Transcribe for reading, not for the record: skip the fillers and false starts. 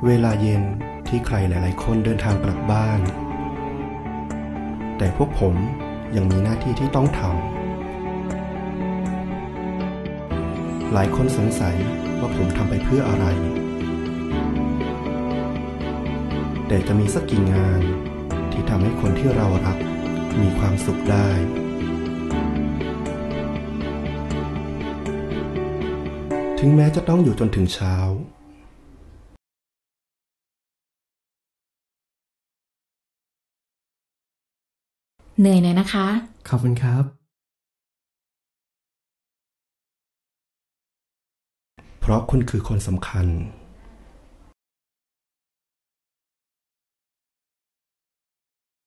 เวลาเย็นที่ใครหลายๆคนเดินทางกลับบ้านแต่พวกผมยังมีหน้าที่ที่ต้องทำหลายคนสงสัยว่าผมทำไปเพื่ออะไรแต่จะมีสักกี่งานที่ทำให้คนที่เรารักมีความสุขได้ถึงแม้จะต้องอยู่จนถึงเช้าเหนื่อยหน่อยนะคะขอบคุณครับเพราะคุณคือคนสำคัญ